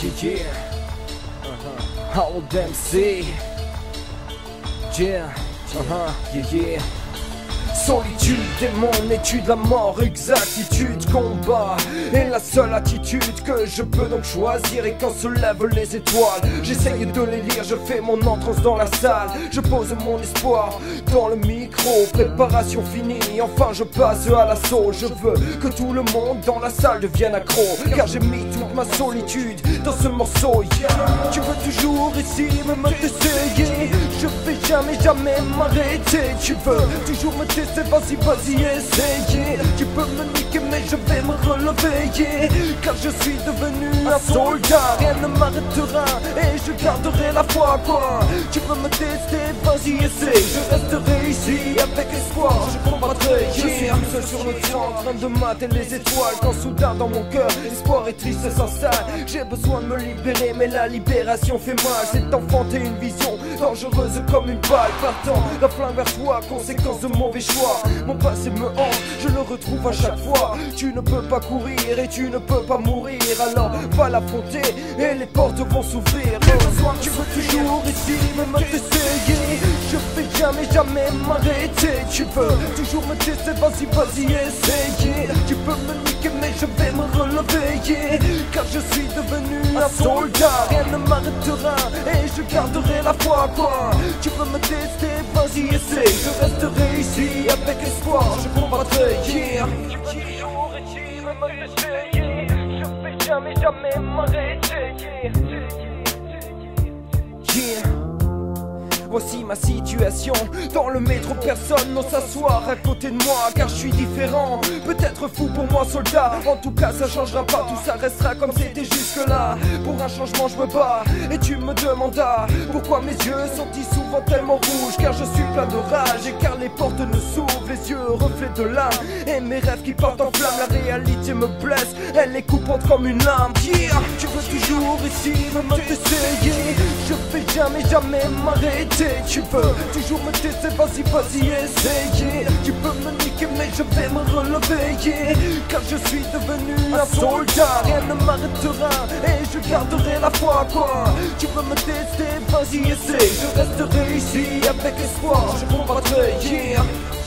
Yeah. Harold MC. Yeah. Yeah. Solitude est mon étude, la mort, exactitude, combat est la seule attitude que je peux donc choisir. Et quand se lèvent les étoiles, j'essaye de les lire, je fais mon entrance dans la salle. Je pose mon espoir dans le micro, préparation finie, enfin je passe à l'assaut. Je veux que tout le monde dans la salle devienne accro, car j'ai mis toute ma solitude dans ce morceau. Yeah. Tu veux toujours ici me t'essayer, je vais jamais m'arrêter. Tu veux toujours me tester, vas-y essaye. Tu peux me niquer mais je vais me relever, yeah. Car je suis devenu un soldat, rien ne m'arrêtera et je garderai la foi, quoi. Tu peux me tester, vas-y essaye. Je resterai ici avec espoir, je combattrai, yeah. Je suis tout seul sur le toit en train de mater les étoiles, quand soudain dans mon cœur espoir et tristesse s'installe. J'ai besoin de me libérer mais la libération fait mal. C'est enfanter une vision dangereuse comme une balle partant d'un flingue vers toi, conséquence de mauvais choix. Mon passé me hante, je le retrouve à chaque fois. Tu ne peux pas courir et tu ne peux pas mourir, alors va l'affronter et les portes vont s'ouvrir. Tu veux toujours ici me t'essayer, je vais jamais m'arrêter. Tu veux toujours me tester, vas-y essaye. Tu peux me niquer mais je vais me relever, yeah. Car je suis devenu un soldat, rien ne m'arrêtera et je garderai la foi, quoi. Tu peux me tester, vas-y essaye. Je resterai ici avec espoir, je combattrai, yeah. Tu veux toujours ici me t'essayer, je vais jamais m'arrêter, yeah. Voici ma situation, dans le métro personne n'ose s'asseoir à côté de moi, car je suis différent, peut-être fou pour moi soldat. En tout cas ça changera pas, tout ça restera comme c'était jusque là. Pour un changement je me bats, et tu me demandas pourquoi mes yeux sont-ils souvent tellement rouges. Car je suis plein de rage, et car les portes ne s'ouvrent, les yeux reflètent de l'âme, et mes rêves qui partent en flammes. La réalité me blesse, elle est coupante comme une lame, yeah. Tu veux toujours ici me t'essayer, je vais jamais m'arrêter. Tu peux toujours me tester, vas-y essaye. Tu peux me niquer mais je vais me relever, yeah. Car je suis devenu un soldat, rien ne m'arrêtera et je garderai la foi, quoi. Tu veux me tester, vas-y essaye. Je resterai ici avec espoir, je combattrai, yeah.